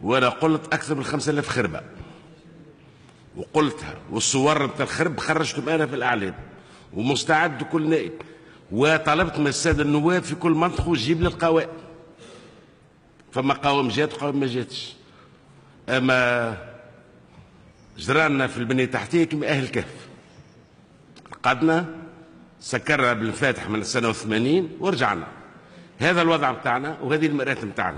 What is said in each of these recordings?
وانا قلت اكثر من 5000 خربه، وقلتها والصور بتاع الخرب خرجتهم انا في الاعلام، ومستعد كل نائب، وطلبت من الساده النواب في كل منطقه يجيب لي القوائم. فما قوائم جات وقوائم ما جاتش. اما جرانا في البنيه التحتيه كما اهل الكهف، قدنا سكرنا بالفاتح من السنه 80 ورجعنا. هذا الوضع بتاعنا وهذه المرات بتاعنا.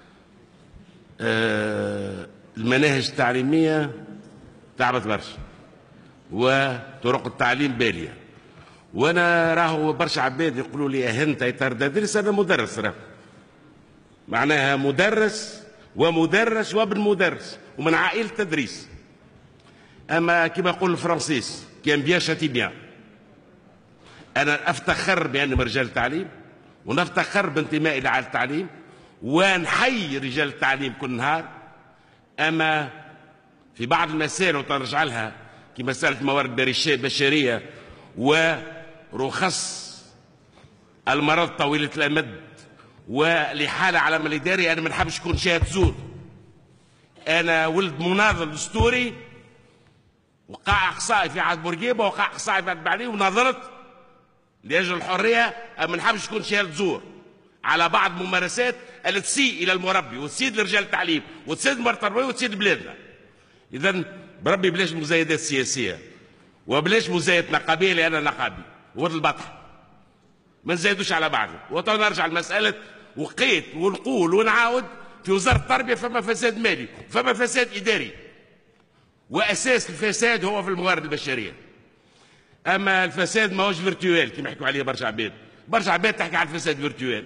المناهج التعليميه تعبت برشا، وطرق التعليم باليه، وانا راهو برشا عباد يقولوا لي انت تدرس. انا مدرس، راه معناها مدرس ومدرس وابن مدرس ومن عائله تدريس. اما كما يقول الفرنسيس كان بيان شاتي بيان. انا افتخر باني من رجال التعليم، ونفتخر بانتمائي لعائله التعليم، ونحيي رجال التعليم كل نهار. اما في بعض المسائل وترجع لها كمساله موارد بشريه ورخص المرض طويله الامد والإحالة على عمل إداري، أنا ما نحبش نكون شاهد زور. أنا ولد مناضل أسطوري، وقع إقصائي في عهد بورقيبة، وقع إقصائي في عهد بعديه، وناضلت لأجل الحرية. ما نحبش نكون شاهد زور على بعض الممارسات اللي تسيء إلى المربي وتسيء لرجال التعليم وتسيء المرأة التربوية وتسيء بلادنا. إذا بربي بلاش مزايدات سياسية وبلاش مزايدة نقابية، لأن أنا نقابي ولد البطح، ما نزايدوش على بعضنا. وتنرجع لمسألة وقيت ونقول ونعاود في وزارة التربية فما فساد مالي، فما فساد إداري، وأساس الفساد هو في الموارد البشرية. أما الفساد ما هوش فيرتوال كما يحكوا عليه برشا عباد. برشا عباد تحكي على الفساد فيرتوال،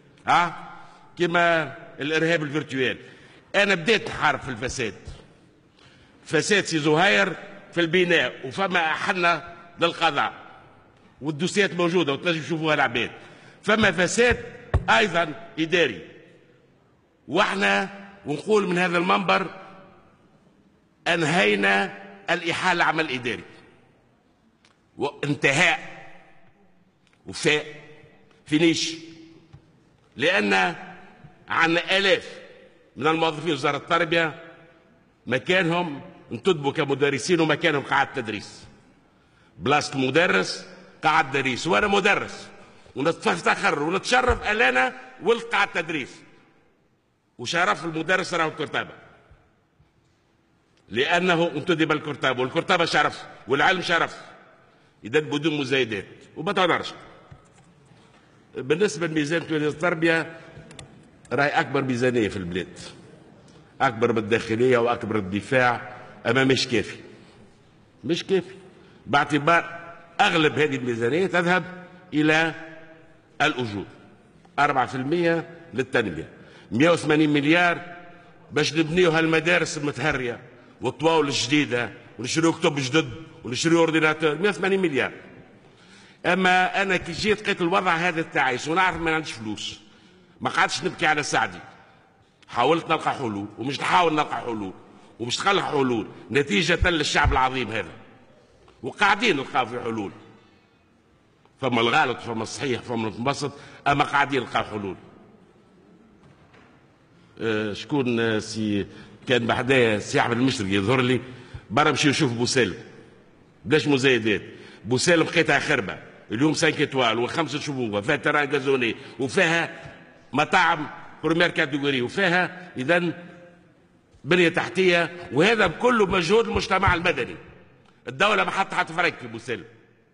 كما الإرهاب الفيرتوال. أنا بديت نحارب في الفساد. فساد سي زهير في البناء، وفما أحلنا للقضاء، والدوسيات موجودة وتنجم تشوفوها العباد. فما فساد أيضا إداري، واحنا ونقول من هذا المنبر أنهينا الإحالة عمل إداري، وانتهاء وفاء فينيش. لأن عندنا آلاف من الموظفين وزارة التربية مكانهم انتدبوا كمدرسين ومكانهم قاعد تدريس. بلاصة المدرس قاعد تدريس، وأنا مدرس ونفتخر ونتشرف أنا ولد قاعد تدريس، وشرف المدرس راهو الكرتابة، لأنه انتدب الكرتابة، والكرتابة شرف والعلم شرف. إذا بدون مزايدات وما تنرش. بالنسبة لميزانية وزارة التربية راهي أكبر ميزانية في البلاد، أكبر من الداخلية وأكبر الدفاع. أما مش كافي، مش كافي، باعتبار أغلب هذه الميزانية تذهب إلى الأجور. 4% للتنمية، 180 مليار باش نبنيو هالمدارس المتهرية والطواول الجديدة ونشريو كتب جدد ونشريو اورديناتور. 180 مليار. اما انا كي جيت لقيت الوضع هذا التعيس ونعرف ما عنديش فلوس، ما قعدتش نبكي على سعدي. حاولت نلقى حلول، ومش نحاول نلقى حلول، ومش نخلق حلول نتيجة للشعب العظيم هذا، وقاعدين نلقاو في حلول. فما الغلط فما الصحيح فما المتوسط، اما قاعدين نلقاو حلول. شكون سي كان بحدايا السي احمد المشرقي يظهر لي برا مشي نشوف بوسالم بلاش مزايدات. بوسالم لقيتها خربه اليوم 5 ايطوال وخمسه شبوبه، فيها تران غازوني وفيها مطاعم بريمير كاتيجوري وفيها اذا بنيه تحتيه، وهذا كله مجهود المجتمع المدني. الدوله ما حط فرق في بوسالم،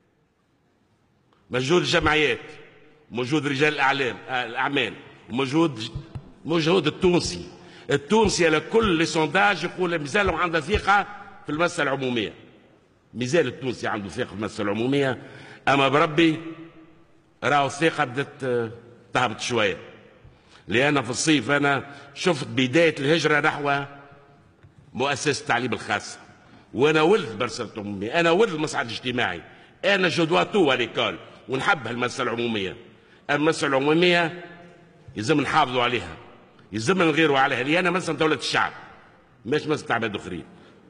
مجهود الجمعيات، مجهود رجال الاعمال، ومجهود التونسي على كل لي سونداج يقول مازالوا عنده ثقه في المساله العموميه. مازال التونسي عنده ثقه في المساله العموميه، اما بربي راهو الثقه بدات تهبط شويه. لان في الصيف انا شفت بدايه الهجره نحو مؤسسه التعليم الخاصه، وانا ولد برسالة عموميه، انا ولد المصعد الاجتماعي، انا جدواتو ليكول ونحب المساله العموميه. المساله العموميه يلزم نحافظوا عليها، يلزم نغيروا عليها، لأن مثلا دولة الشعب مش مثلا عباد اخرين.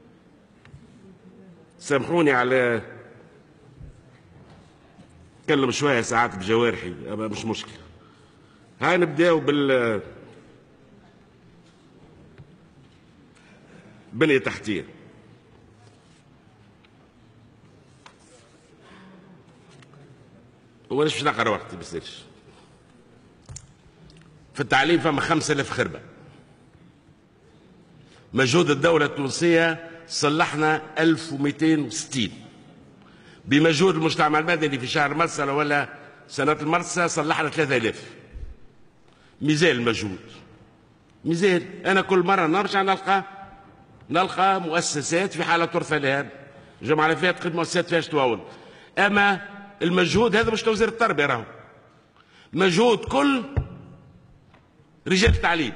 سامحوني على اتكلم شويه ساعات بجوارحي، مش مشكله. هاي نبداو بنية تحتية. وانا مش نقرا وقتي بيصيرش. في التعليم فما 5000 خربة. مجهود الدولة التونسية صلحنا 1260. بمجهود المجتمع المدني في شهر مرسى ولا سنة المرسى صلحنا 3000. ميزال المجهود، ميزال. أنا كل مرة نرجع نلقى مؤسسات في حالة ترثى لها. الجمعة اللي فاتت قد مؤسسات فيهاش تواول. أما المجهود هذا مش توزير التربية، راهو مجهود كل رجال التعليم.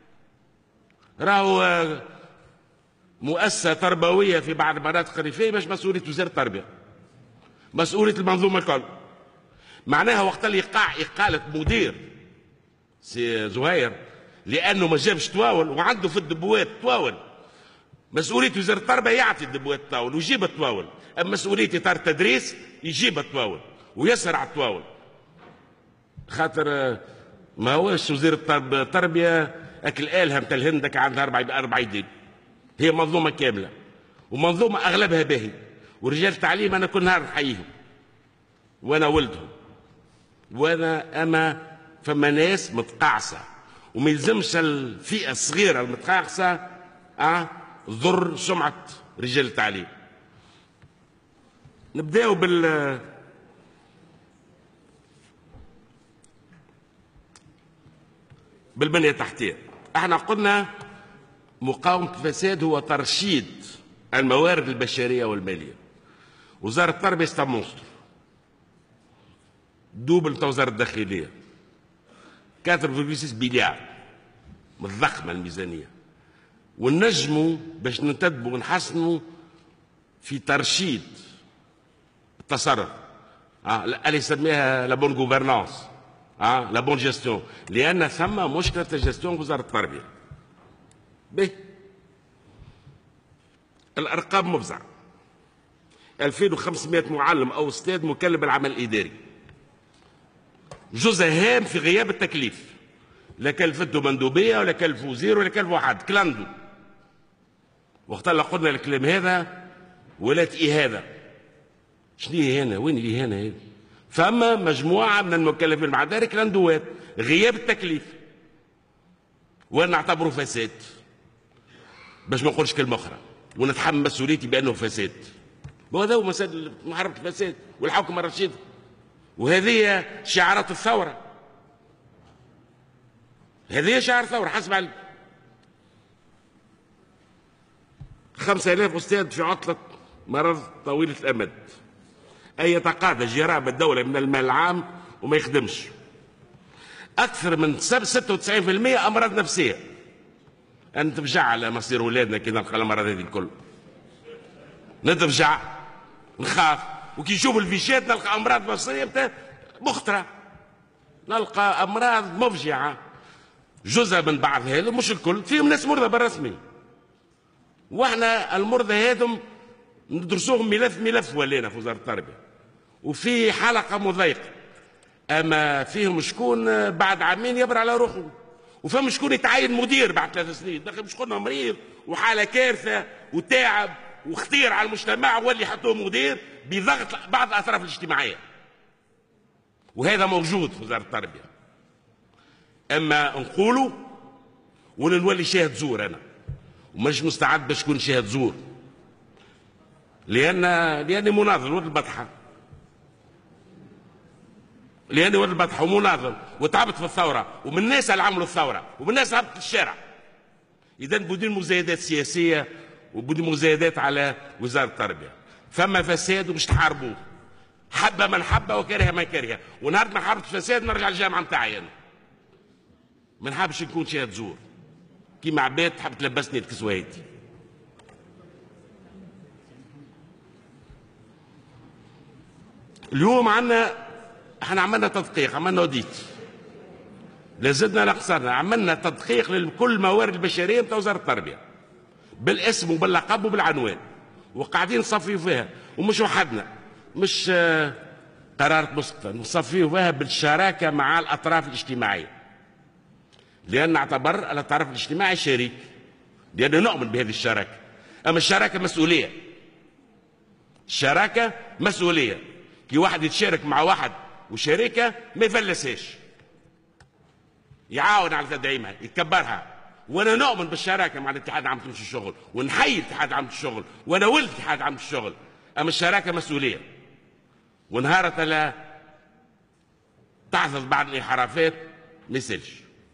راهو مؤسسة تربوية في بعض المناطق الريفية مش مسؤولية وزارة التربية، مسؤولية المنظومة الكل. معناها وقت اللي يقع إقالة مدير سي زهير لأنه ما جابش تواول وعنده في الدبوات تواول، مسؤولية وزارة التربية يعطي الدبوات التواول ويجيب التواول. أما مسؤولية إطار التدريس يجيب التواول ويسرع التواول. خاطر ما هوش وزير التربية أكل آلهة متاع الهندك عندها 4 يدين. هي منظومة كاملة ومنظومة أغلبها باهي. ورجال التعليم أنا كل نهار نحييهم وأنا ولدهم. وأنا أما فما ناس متقاعسة وما يلزمش الفئة الصغيرة المتقاعسة تضر سمعة رجال التعليم. نبداو بالبنية التحتية. احنا قلنا مقاومة الفساد هو ترشيد الموارد البشرية والمالية. وزارة التربية ستامونستر دوبل تاع وزارة الداخلية 4.6 مليار متضخمة الميزانية. ونجموا باش ننتدبوا ونحسنوا في ترشيد التصرف اللي يسميها لا بون غوفرنانس لا بون جيستيون، لأن ثم مشكلة الجيستيون في وزارة التربية. به الأرقام مفزعة. 2500 معلم أو أستاذ مكلف بالعمل الإداري، جزء هام في غياب التكليف. لا كلفته مندوبية ولا كلف وزير ولا كلف واحد، كلاندو. وقت اللي قلنا الكلام هذا ولات إهانة. شنو إهانة؟ وين الإهانة هذه؟ فما مجموعة من المكلفين مع ذلك كلاندوات، غياب التكليف. وأنا نعتبره فساد باش ما نقولش كلمة أخرى، ونتحمل مسؤوليتي بأنه فساد. وهذا هو مسألة محاربة الفساد والحكم الرشيد. وهذه شعارات الثورة، هذه شعار الثورة حسب علم. 5000 أستاذ في عطلة مرض طويلة الأمد. أي يتقاضى جرائم الدولة من المال العام وما يخدمش. أكثر من 96% أمراض نفسية. أنا نتفجع على مصير أولادنا كي نلقى الأمراض هذه الكل. نتفجع نخاف، وكي نشوف الفيشات نلقى أمراض نفسية مخطرة، نلقى أمراض مفجعة. جزء من بعض هذا مش الكل، فيهم ناس مرضى بالرسمي. واحنا المرضى هذم ندرسوهم ملف ولينا في وزارة التربية، وفي حلقة مضيقة. أما فيهم شكون بعد عامين يبر على روحه، وفهم شكون يتعين مدير بعد 3 سنين. داخل مش قلنا مريض وحالة كارثة وتعب وخطير على المجتمع واللي يحطوه مدير بضغط بعض الأطراف الاجتماعية. وهذا موجود في وزارة التربية. أما نقولوا ونولي شاهد زور، أنا ومش مستعد باش نكون شاهد زور، لأني مناضل ولد البطحة، لأني ولد البطحة ومناضل وتعبت في الثورة، ومن الناس اللي عملوا الثورة ومن الناس اللي هبطت الشارع. إذا بدون مزايدات سياسية وبدون مزايدات على وزارة التربية. فما فساد ومش تحاربوه، حب من حب وكره من كره. ونهار ما حاربت الفساد نرجع للجامعة نتاعي أنا. ما نحبش نكون شاهد زور كيما عباد تحب تلبسني الكسواتي. اليوم احنا عملنا تدقيق، عملنا اوديت، لازلنا نقصرنا. عملنا تدقيق لكل الموارد البشريه نتاع وزاره التربيه بالاسم وباللقب وبالعنوان، وقاعدين نصفيوا فيها. ومش وحدنا، مش قرارات مسقطه، نصفيوا فيها بالشراكه مع الاطراف الاجتماعيه، لان نعتبر الاطراف الاجتماعي شريك. لأننا نؤمن بهذه الشراكة. أما الشراكة مسؤولية، الشراكة مسؤولية. كي واحد يتشارك مع واحد وشركة ما يفلسهاش، يعاون على تدعيمها، يكبرها. وانا نؤمن بالشراكه مع الاتحاد العام لتمشي الشغل، ونحيي الاتحاد العام للشغل، وانا ولد الاتحاد العام للشغل. اما الشراكه مسؤوليه، ونهارة لا تحدث بعض الانحرافات ما يسالش.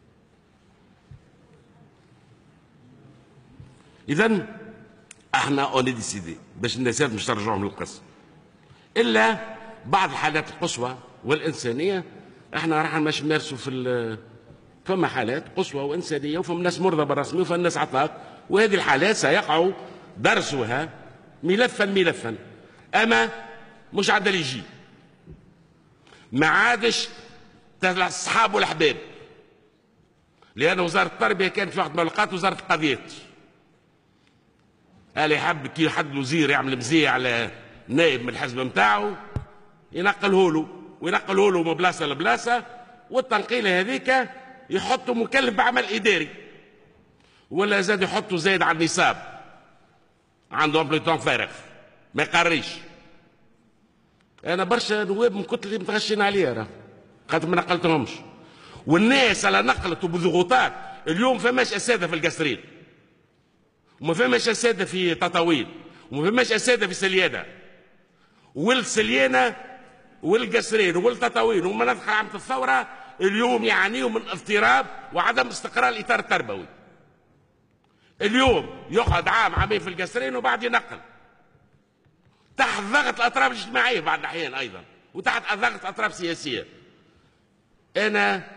اذا احنا اوني ديسيدي باش الناس مش ترجعهم للقصه، الا بعض الحالات القصوى والانسانيه احنا راح مش نمارسوا في فما حالات قصوى وانسانيه، وفما ناس مرضى بالرسمي، وفما ناس عطاء، وهذه الحالات سيقع درسها ملفا. اما مش عدل يجي، ما عادش الصحاب والاحباب، لان وزاره التربيه كانت في واحد من الاوقات وزاره القضيات. قال يحب كي حد وزير يعمل مزيه على نائب من الحزب نتاعو ينقله له من بلاصه لبلاصه، والتنقيله هذيك يحطوا مكلف بعمل اداري، ولا زاد يحطوا زايد على النصاب، عنده امبليتون فارغ ما يقريش. انا برشا نواب من كتر اللي متغشين عليه راه خاطر ما نقلتهمش، والناس اللي نقلت بضغوطات. اليوم فماش اساتذه في القصرين، وما فماش اساتذه في تطاوين، وما فماش اساتذه في سليانه، والسليانه والقصرين والتطاوين ومناطق عامة الثوره اليوم يعانيوا من اضطراب وعدم استقرار الاطار التربوي. اليوم يقعد عام عامين في القصرين وبعد ينقل تحت ضغط الاطراف الاجتماعيه بعض الاحيان ايضا، وتحت ضغط اطراف سياسيه. انا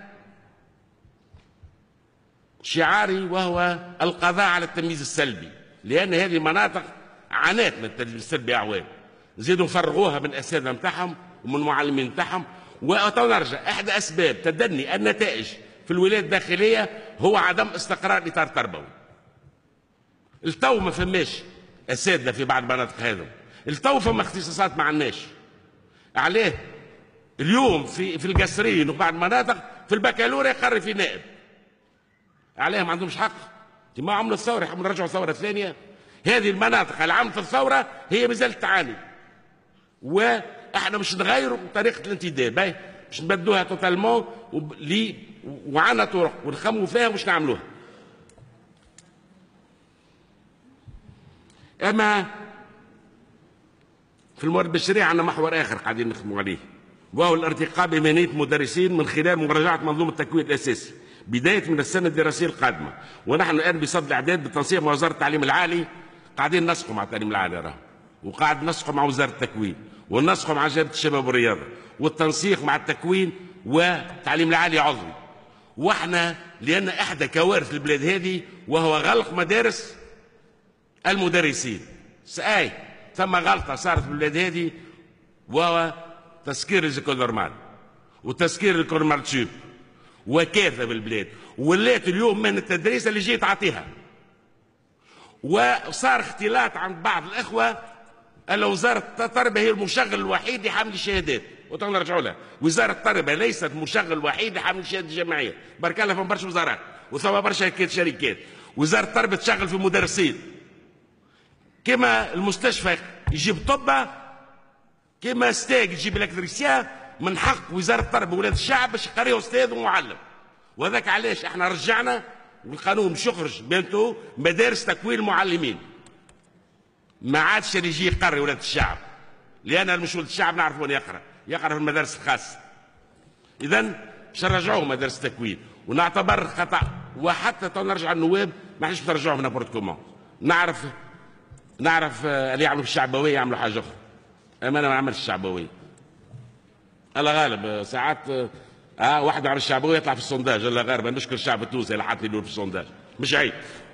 شعاري وهو القضاء على التمييز السلبي، لان هذه المناطق عانت من التمييز السلبي اعوام، نزيدوا نفرغوها من الاساتذه نتاعهم ومن المعلمين نتاعهم. ونرجع احدى اسباب تدني النتائج في الولايات الداخليه هو عدم استقرار الاطار التربوي. التو ما فماش اساتذه في بعض المناطق هذو، التو فما اختصاصات ما عندناش. عليه اليوم في القصرين وبعض المناطق في البكالوريا يقرر في نائب، عليهم ما عندهمش حق. ما عملوا الثوره يحبوا نرجعوا ثوره ثانيه. هذه المناطق اللي عملت الثوره هي مازالت تعاني، واحنا مش نغيروا طريقه الانتداب، باهي مش نبدلوها توتالمون وعنا طرق ونخموا فيها ومش نعملوها. اما في الموارد البشريه عندنا محور اخر قاعدين نخدموا عليه، وهو الارتقاء بمهنيه المدرسين من خلال مراجعه منظومه التكوين الاساسي بدايه من السنه الدراسيه القادمه. ونحن الان بصدد الاعداد بالتنسيق مع وزاره التعليم العالي، قاعدين نسقوا مع التعليم العالي راه، وقاعد نسقوا مع وزاره التكوين، ونسقوا مع جبهه الشباب والرياضه، والتنسيق مع التكوين والتعليم العالي عضوي. واحنا لان احدى كوارث البلاد هذه وهو غلق مدارس المدرسين. ساي ثم غلطه صارت في البلاد هذه وهو تسكير الزيكول نورمال وتسكير الكورمال تشوب وكارثه بالبلاد. ولات اليوم من التدريس اللي جيت تعطيها، وصار اختلاط عند بعض الاخوه ان وزاره التربيه هي المشغل الوحيد لحمل الشهادات، وتنرجعوا لها. وزاره التربيه ليست المشغل الوحيد لحمل الشهادات الجامعيه، برك الله فما برشا وزارات وثم برشا شركات. وزاره التربيه تشغل في مدرسين، كما المستشفى يجيب طبه، كما ستاك يجيب الكتريسيان. من حق وزاره التربيه وولاد الشعب باش يقريوا استاذ ومعلم. وهذاك علاش احنا رجعنا والقانون باش يخرج بينتو مدارس تكوين المعلمين. ما عادش اللي يجي يقري ولاد الشعب، لان مش ولد الشعب نعرف وين يقرا في المدارس الخاصه. اذا باش نرجعوه مدارس التكوين، ونعتبر خطا. وحتى تو نرجع النواب ما حنش نرجعوهم نابورت كومون. نعرف اللي يعملوا في الشعبويه يعملوا حاجه اخرى، اما انا ما نعملش الشعبويه. الله غالب ساعات واحد على الشعبويه يطلع في السونداج. الله غالب نشكر الشعب التونسي اللي حاط لي في السونداج، مش عيب.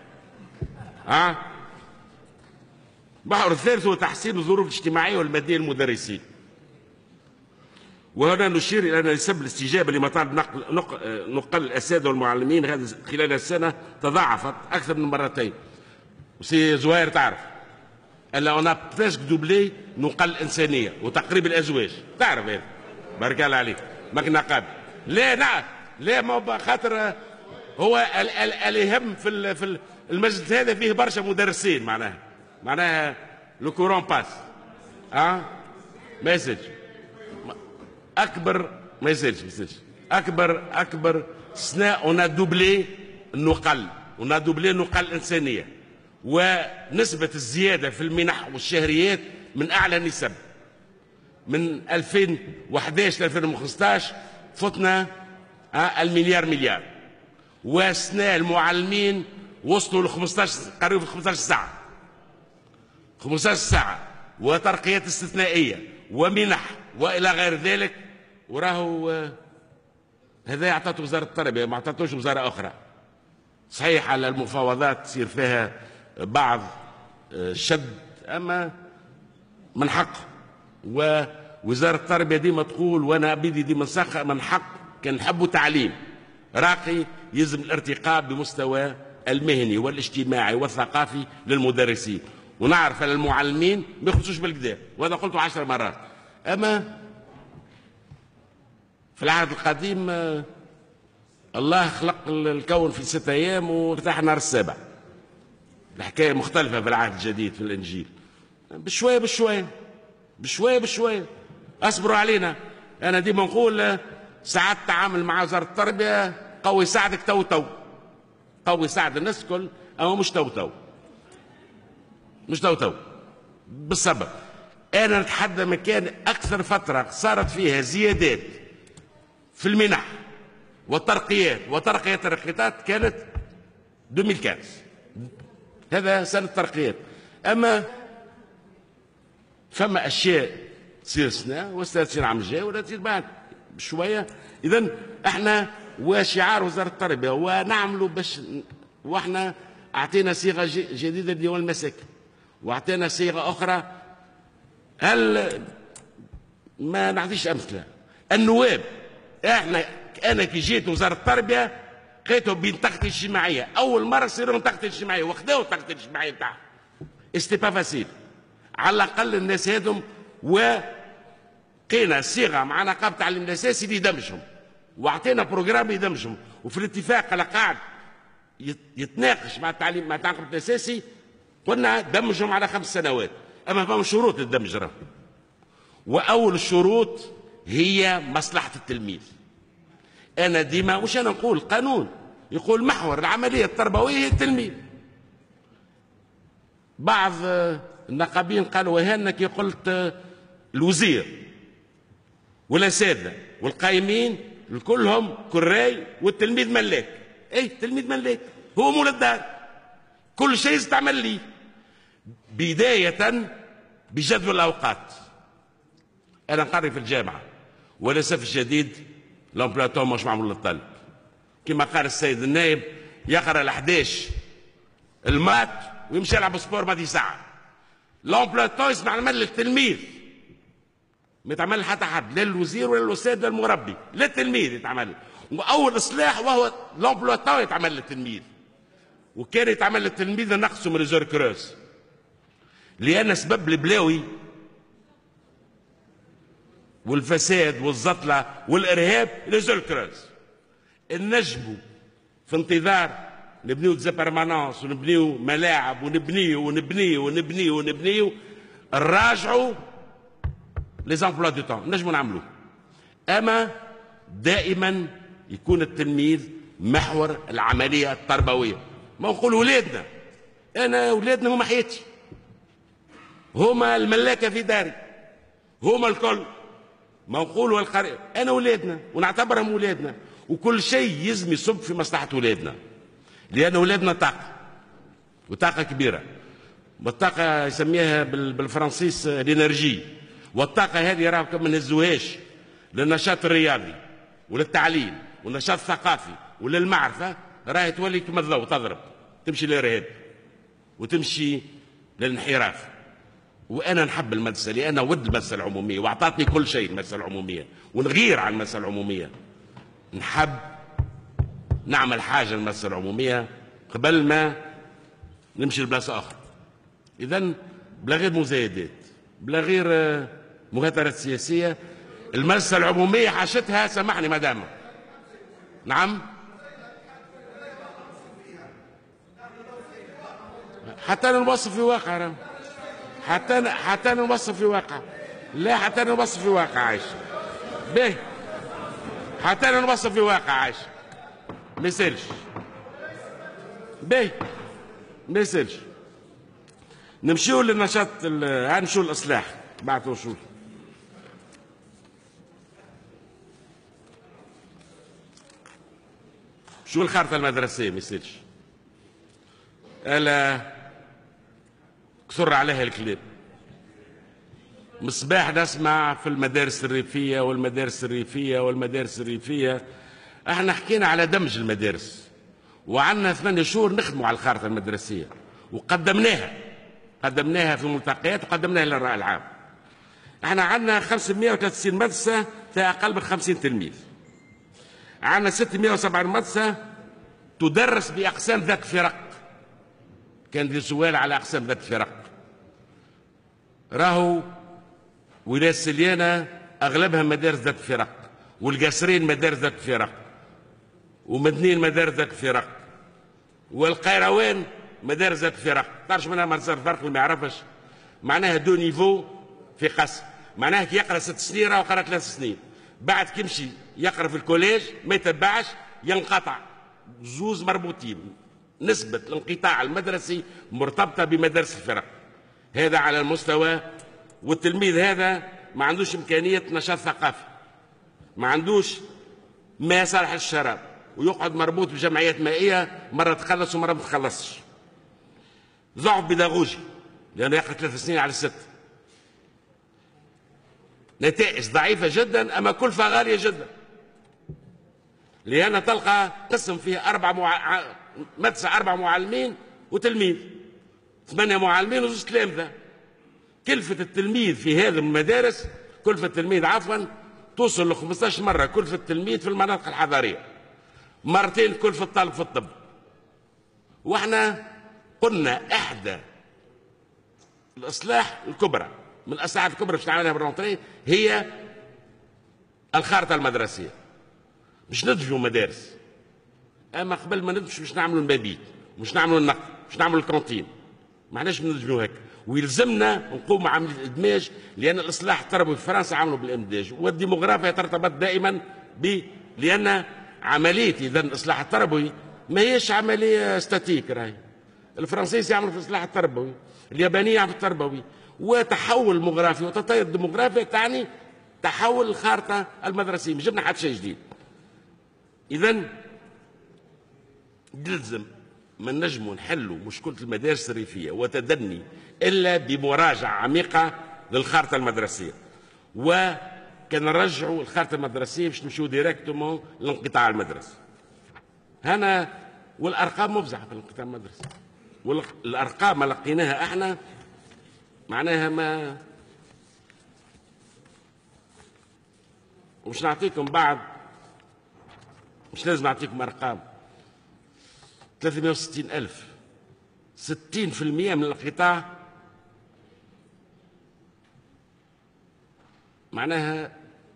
المحور الثالث هو تحسين الظروف الاجتماعيه والماديه للمدرسين. وهنا نشير الى ان نسب الاستجابه لمطالب نقل الاساتذه والمعلمين هذا خلال السنه تضاعفت اكثر من مرتين. وسي زوير تعرف الا اون بريسك دوبلي نقل الانسانيه وتقريب الازواج، تعرف هذا بارك الله عليك. ما كنا قابل لا نعم لا ما خاطر هو اللي يهم المجلس هذا فيه برشا مدرسين، معناها لو كورون باس. ما يسالش اكبر، ما يسالش اكبر سنة اون دوبلي النقل، اون دوبلي النقل الانسانيه، ونسبه الزياده في المنح والشهريات من اعلى النسب. من 2011 ل 2015 فتنا المليار، وسنا المعلمين وصلوا ل 15 قريب 15 ساعه وترقيات استثنائيه ومنح والى غير ذلك. وراهو هذا اعطته وزاره التربيه، ما اعطتوش وزاره اخرى. صحيح على المفاوضات تصير فيها بعض شد، اما من حق. ووزاره التربيه ديما تقول، وانا بيدي ديما نسخ، من حق كان نحبوا تعليم راقي يلزم الارتقاء بمستوى المهني والاجتماعي والثقافي للمدرسين. ونعرف على المعلمين ما يخلصوش بالكدا، وهذا قلته 10 مرات. اما في العهد القديم الله خلق الكون في 6 أيام وارتاح النهار السابع. الحكايه مختلفه في العهد الجديد في الانجيل. بشويه اصبروا علينا. انا ديما نقول ساعات التعامل مع وزاره التربيه قوي يساعدك تو قوي يساعد الناس الكل، اما مش تو بالسبب. انا نتحدى مكان اكثر فتره صارت فيها زيادات في المنح والترقيات الترقيات كانت 2015. هذا سنه الترقيات. اما فما اشياء تصير سنه وتصير العام الجاي ولا تصير بعد بشويه. اذا احنا وشعار وزاره التربيه ونعملوا باش، واحنا اعطينا صيغه جديده لديوان المساكن واعطينا صيغه اخرى. هل ما نعطيش امثله؟ النواب انا كي جيت وزاره التربيه لقيتهم بين التغطيه الاجتماعيه، اول مره يصيروا التغطيه الاجتماعيه وخذوا التغطيه الاجتماعيه بتاعهم. استي با فاسيل. على الاقل الناس هذم وقينا صيغه مع نقابه التعليم الاساسي اللي يدمجهم، واعطينا بروجرام يدمجهم، وفي الاتفاق على قاعد يتناقش مع التعليم مع النقابه الاساسي قلنا دمجهم على 5 سنوات. اما فما شروط للدمج راه، واول الشروط هي مصلحه التلميذ. انا ديما مش انا نقول، قانون يقول محور العمليه التربويه هي التلميذ. بعض النقابين قالوا وهنا كي قلت الوزير والاساتذه والقائمين كلهم كراي والتلميذ ملاك. اي التلميذ ملاك، هو مول الدار، كل شيء يستعمل لي، بدايه بجدول الاوقات. انا نقري في الجامعه وللاسف الشديد لومبلاتون مش معمول للطالب. كما قال السيد النائب يقرا ال11 المات ويمشي يلعب سبور بعد ساعه. لومبلاتون يسمع المال للتلميذ، ما يتعمل حتى حد، لا الوزير ولا الاستاذ ولا المربي، لا التلميذ يتعمل. واول اصلاح وهو لومبلاتون يتعمل للتلميذ، وكان يتعمل للتلميذ نقصه من ريزور كروز، لان سبب البلاوي والفساد والزطلة والإرهاب ريزول كروز. نجموا في انتظار نبنيو ديزابرمانونس ونبنيو ملاعب ونبنيو نراجعوا لي زامبلوا دو طون، نجموا نعملوه. أما دائما يكون التلميذ محور العملية التربوية. ما نقول ولادنا، أنا ولادنا هما حياتي، هما الملاكة في داري، هما الكل. ما نقولوا القرية انا ولادنا ونعتبرهم ولادنا، وكل شيء يزم يصب في مصلحه ولادنا، لان ولادنا طاقه وطاقه كبيره. والطاقه يسميها بالفرنسيس الانرجي، والطاقه هذه راهو ما نهزوهاش للنشاط الرياضي وللتعليم والنشاط الثقافي وللمعرفه، راهي تولي كما الضوء تضرب، تمشي للارهاب وتمشي للانحراف. وانا نحب المدرسه لان ود المدرسه العموميه واعطتني كل شيء المدرسه العموميه، ونغير على المدرسه العموميه. نحب نعمل حاجه المدرسه العموميه قبل ما نمشي لبلاصه اخرى. اذا بلا غير مزايدات، بلا غير مهاترات سياسيه، المدرسه العموميه حاجتها، سامحني مدام. نعم حتى أنا نوصف في واقع، حتى أنا نوصف في واقع، لا حتى أنا نوصف في واقع عايش به، حتى أنا نوصف في واقع عايش ما يسالش به، ما يسالش. نمشيو للنشاط، نمشيو للإصلاح بعد وصول. شو الخارطة المدرسية ما يسالش، ألا كثر عليها الكلام. مصباح نسمع في المدارس الريفية والمدارس الريفية والمدارس الريفية. احنا حكينا على دمج المدارس، وعندنا 8 شهور نخدموا على الخارطة المدرسية، قدمناها في ملتقيات وقدمناها للرأي العام. احنا عندنا 593 مدرسة فيها أقل من 50 تلميذ، عندنا 670 مدرسة تدرس بأقسام ذات فرق. كان في سؤال على أقسام ذات فرق، راهو ولاية سليانة أغلبها مدارس ذات فرق، والقصرين مدارس ذات فرق، ومدنين مدارس ذات فرق، والقيروان مدارس ذات فرق. تعرف منها مدرسة فرق اللي ما يعرفش معناها دو نيفو في قصر، معناها كي يقرا 6 سنين راهو قرا 3 سنين، بعد كي يمشي يقرا في الكوليج ما يتبعش ينقطع، زوز مربوطين. نسبة الانقطاع المدرسي مرتبطة بمدارس الفرق. هذا على المستوى، والتلميذ هذا ما عندوش إمكانية نشاط ثقافي، ما عندوش ما يصلح للشراب، ويقعد مربوط بجمعيات مائية، مرة تخلص ومرة ما تخلصش. ضعف بيداغوجي لأنه يقرأ 3 سنين على 6. نتائج ضعيفة جدا، أما كلفة غالية جدا، لأن تلقى قسم فيه مدرسة 4 معلمين وتلميذ، 8 معلمين وزوج تلامذة. كلفة التلميذ في هذه المدارس، كلفة التلميذ عفوا، توصل ل 15 مرة كلفة التلميذ في المناطق الحضرية، مرتين كلفة الطالب في الطب. واحنا قلنا احدى الاصلاح الكبرى من الاصلاحات الكبرى باش نعملها بالرونتري هي الخارطة المدرسية. مش ندمجوا مدارس، اما قبل ما ندمج مش نعملوا المبيت، مش نعملوا النقل، مش نعملوا الكانتين، ما احناش ندمجوا هيك. ويلزمنا نقوم عملية الادماج، لان الاصلاح التربوي في فرنسا عملوا بالامداج، والديموغرافيا ترتبط دائما لان عملية اذا الاصلاح التربوي ما هيش عملية ستاتيك. راهي الفرنسيس يعملوا في الاصلاح التربوي، اليابانية يعملوا في التربوي، وتحول ديموغرافي وتطور الديموغرافيا تعني تحول الخارطة المدرسية، مش جبنا حتى شيء جديد. إذا يلزم ما نجموا نحلوا مشكلة المدارس الريفية وتدني إلا بمراجعة عميقة للخارطة المدرسية، وكان نرجعوا الخارطة المدرسية باش نمشيو ديريكتومون للانقطاع المدرسي. هنا والأرقام مفزعة في الانقطاع المدرسي، والأرقام ما لقيناها احنا معناها ما، ومش نعطيكم بعد، مش لازم نعطيكم أرقام. 360,000، 60% من القطاع معناها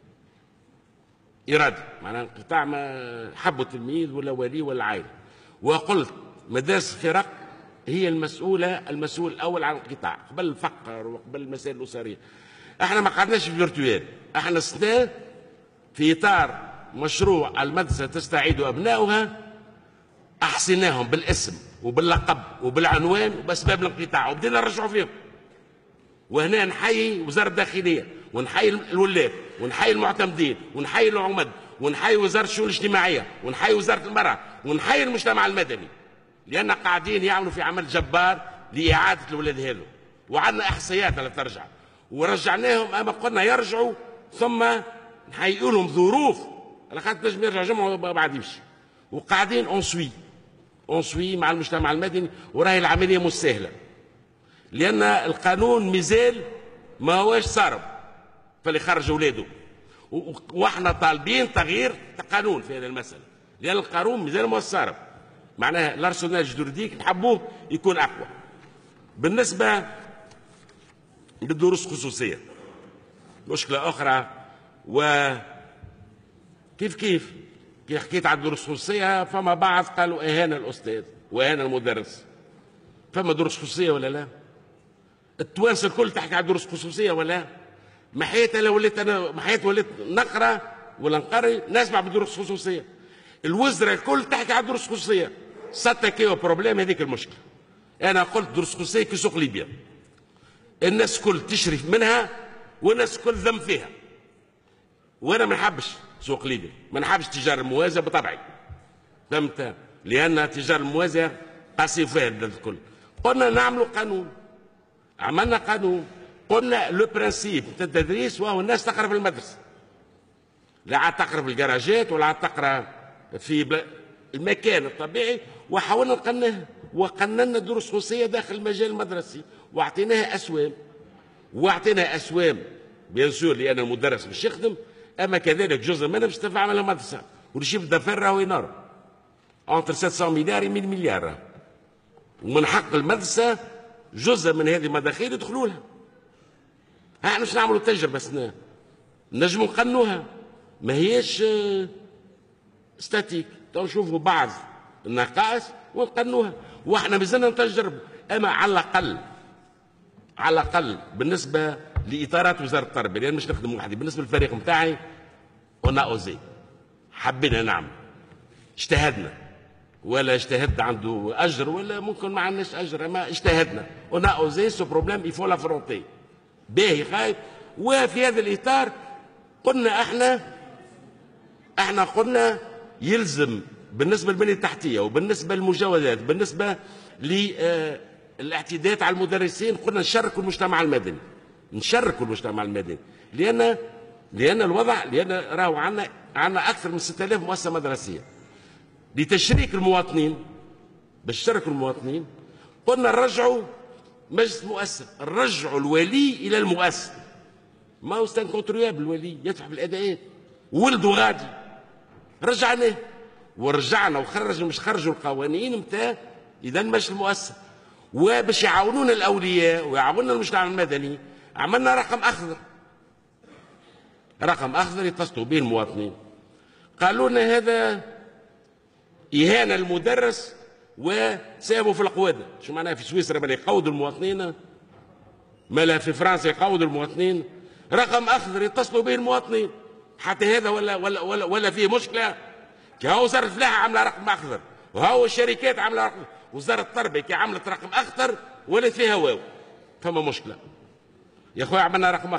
إرادة، معناها القطاع ما حبوا التلميذ ولا ولي ولا عائلة. وقلت مدارس الفرق هي المسؤول الأول عن القطاع قبل الفقر وقبل المسائل الأسرية. احنا ما قعدناش في فيرتوال، احنا السنة في إطار مشروع المدرسة تستعيد أبنائها أحسناهم بالاسم وباللقب وبالعنوان وبأسباب الانقطاع، وبدينا نرجعوا فيهم. وهنا نحيي وزارة الداخلية، ونحيي الولاة، ونحيي المعتمدين، ونحيي العمد، ونحيي وزارة الشؤون الاجتماعية، ونحيي وزارة المرأة، ونحيي المجتمع المدني، لأن قاعدين يعملوا في عمل جبار لإعادة الولاد هذو. وعندنا إحصائيات اللي ترجع، ورجعناهم أما قلنا يرجعوا، ثم نحيئوا لهم ظروف على خاطر نجم يرجع جمعة وبعد يمشي. وقاعدين اونسوي مع المجتمع المدني، وراهي العملية مش سهلة، لأن القانون مازال ما هوش صارم فاللي خرج أولاده، واحنا طالبين تغيير قانون في هذه المسألة، لأن القانون مازال ما هوش صارم، معناها الارسنال الجوريديك نحبوه يكون أقوى. بالنسبة للدروس الخصوصية مشكلة أخرى، وكيف حكيت على الدروس الخصوصية فما بعض قالوا إهانة الأستاذ وإهانة المدرس. فما دروس خصوصيه ولا لا؟ التوانسه الكل تحكي على دروس خصوصيه ولا لا؟ محيتها وليت انا محيت وليت نقرا ولا نقري نسمع بدروس خصوصيه. الوزراء الكل تحكي على دروس خصوصيه. ساتاكيو بروبليم هذيك المشكله. انا قلت دروس خصوصيه كي سوق ليبيا. الناس الكل تشرف منها والناس الكل ذم فيها. وانا ما نحبش سوق ليبيا، ما نحبش التجاره الموازيه بطبعي. فهمت؟ لان التجاره الموازيه قاسي فيها الكل. قلنا نعملوا قانون. عملنا قانون. قلنا لو برانسيب نتاع التدريس وهو الناس تقرا في المدرسه. لا عاد تقرا في الكراجات ولا عاد تقرا في المكان الطبيعي، وحاولنا نقننها وقننا دروس خصوصيه داخل المجال المدرسي واعطيناها اسوام بيان سور لان المدرس مش يخدم، اما كذلك جزء منها باش تدفع على المدرسه والشيف دافير راهو ينار انتر 700 مليار و 100 مليار، ومن حق المدرسه جزء من هذه المداخيل يدخلوا لها. احنا باش نعملوا تجربه سنه نجموا نقنوها ما هيش ستاتيك. تو نشوفوا بعض النقائص ونقنوها واحنا مازلنا نتجرب. اما على الاقل بالنسبه لاطارات وزاره التربيه لان مش نخدم وحدي، بالنسبه للفريق نتاعي انا اوزي حبينا نعمل اجتهدنا ولا اجتهد عنده اجر ولا ممكن ما عندناش اجر، اما اجتهدنا انا اوزي سو بروبليم يفو لا فرونتي باهي خايف. وفي هذا الاطار قلنا احنا قلنا يلزم بالنسبه للبنيه التحتيه وبالنسبه للمجاوزات بالنسبه للاعتداءات على المدرسين قلنا نشاركوا المجتمع المدني لان الوضع لان راهو عندنا اكثر من 6000 مؤسسه مدرسيه. لتشريك المواطنين باش يشاركوا المواطنين قلنا نرجعوا مجلس مؤسسه، نرجعوا الولي الى المؤسسه. ما هو ستان كونتريابل الولي يدفع بالاداءات ولده غادي رجعناه ورجعنا مش خرجوا القوانين نتاع اذا مش المؤسسه. وباش يعاونونا الاولياء ويعاونونا المجتمع المدني عملنا رقم اخضر يتصلوا به المواطنين. قالوا لنا هذا اهانه للمدرس وساهموا في القواده. شو معناها في سويسرا بل يقودوا المواطنين ما في فرنسا يقودوا المواطنين. رقم اخضر يتصلوا به المواطنين حتى هذا ولا فيه مشكله. كي هو وزاره الفلاحه عامله رقم اخضر وهو الشركات عامله رقم، وزاره التربيه كي عملت رقم اخضر ولا فيها واو فما مشكله. يا اخويا عملنا رقم اخضر